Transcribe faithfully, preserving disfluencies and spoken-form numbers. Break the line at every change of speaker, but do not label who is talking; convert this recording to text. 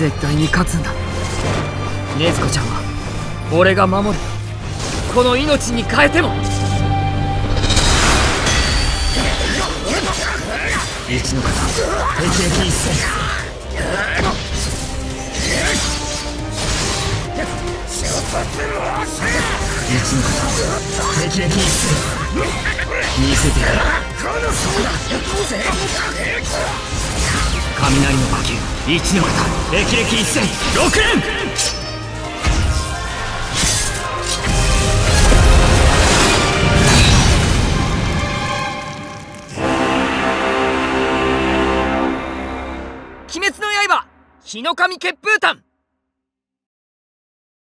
絶対に勝つんだ。禰豆子ちゃんは俺が守る。この命に変えても。一の型敵撃一戦。一の型敵撃一戦。見せてやる。雷の呼吸一の型霹靂一戦六連。鬼滅の刃日の神血風炭。